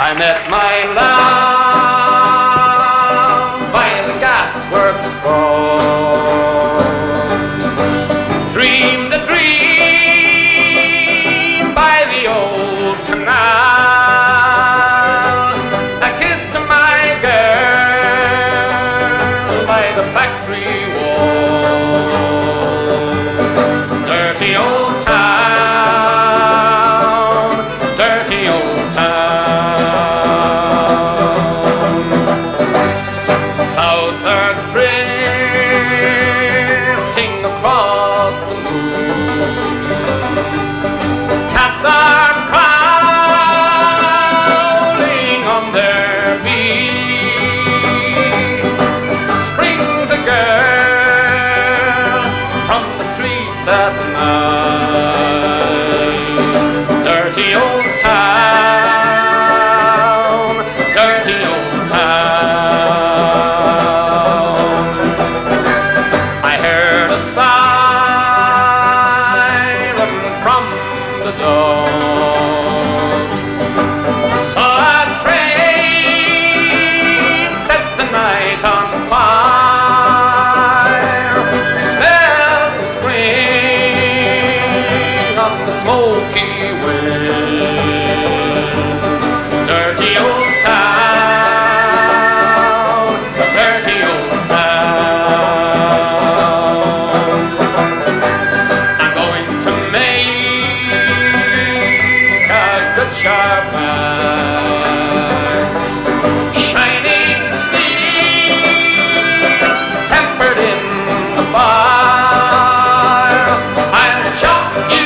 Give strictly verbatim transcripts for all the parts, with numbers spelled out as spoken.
I met my love by the gasworks croft. Dreamed a dream by the old canal. A kiss to my girl by the factory wall. Dirty old town, dirty old town. Clouds are drifting across the moon. Cats are prowling on their beat. Springs a girl from the streets at night. Dirty old town, dirty old town. I heard a siren from the docks. Saw a train set the night on fire. Smelled the spring of the smoky wind. Dirty old town, dirty old town. I'm going to make a good sharp axe, shining steel, tempered in the fire. I'll chop you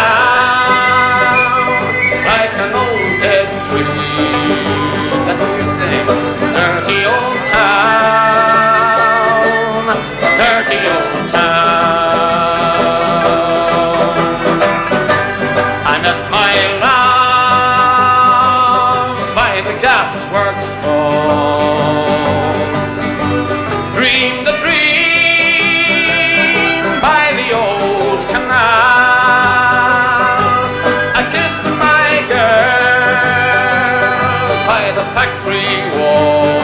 down like an old dead tree. That's what you're saying. Dirty old town, dirty old town. I met my love by the gasworks croft. Dreamed a dream by the old canal. I kissed my girl by the factory wall.